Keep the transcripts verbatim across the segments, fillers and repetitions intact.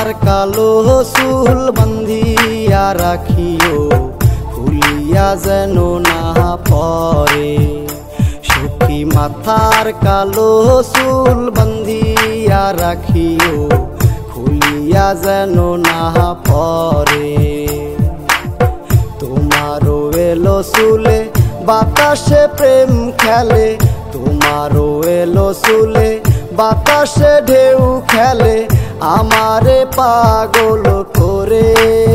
মাথার কালো চুল বান্ধিয়া রাখিও, খুলিয়া যেন না পরে। সখী মাথার কালো চুল বান্ধিয়া রাখিও, খুলিয়া যেন না পরে। তোমারও এলো চুলে বাতাসে প্রেম খেলে, তোমারও এলো চুলে বাতাসে ঢেউ খেলে, আমারে পাগল করে,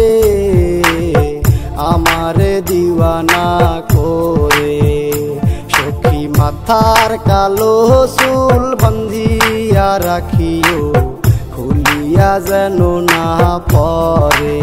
আমারে দিওয়ানা করে। সখী মাথার কালো চুল বান্ধিয়া রাখিও, খুলিয়া যেন না পরে।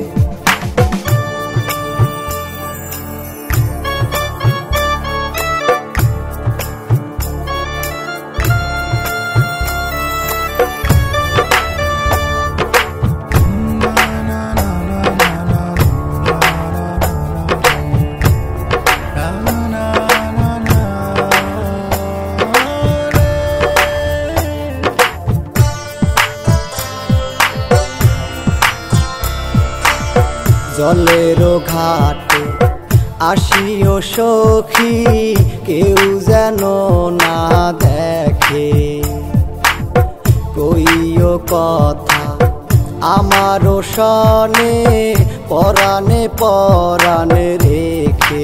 জলেরও ঘাটে আসিও সখী, কেউ যেন না দেখে। কইও কথা আমারও সনে, পরাণে পরাণে রেখে।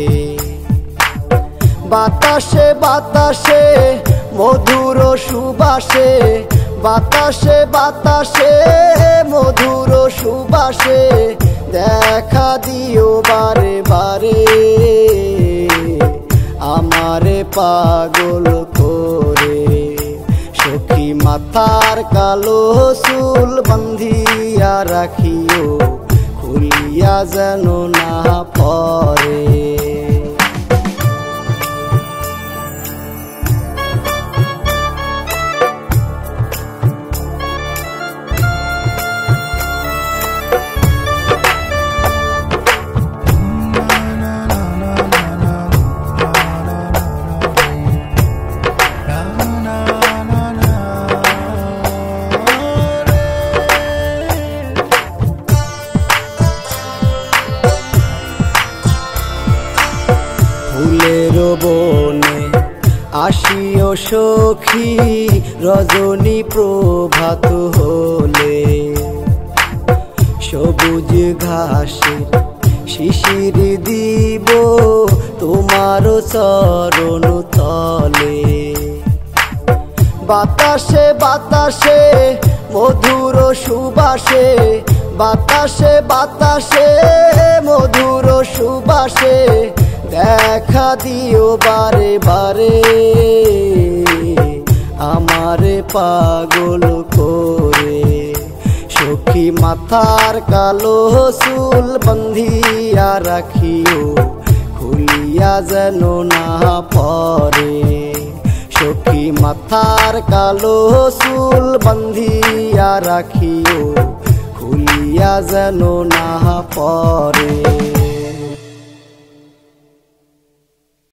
বাতাসে বাতাসে মধুর সুবাসে, বাতাসে বাতাসে মধুর সুবাসে, দেখা দিও বারে বারে, আমারে পাগল করে। সখী মাথার কালো চুল বান্ধিয়া রাখিও, খুলিয়া যেন না পরে। ফুলের বনে আসিও সখী, রজনী প্রভাত হলে। সবুজ ঘাসের শিশির দিব তোমার চরণ তলে। বাতাসে বাতাসে মধুর সুবাসে, বাতাসে বাতাসে মধুর সুবাসে, দেখা দিও বারে বারে, আমারে পাগল করে। সখী মাথার কালো চুল বান্ধিয়া রাখিও, খুলিয়া যেন না পরে। সখী মাথার কালো চুল বান্ধিয়া রাখিও, খুলিয়া যেন না পরে।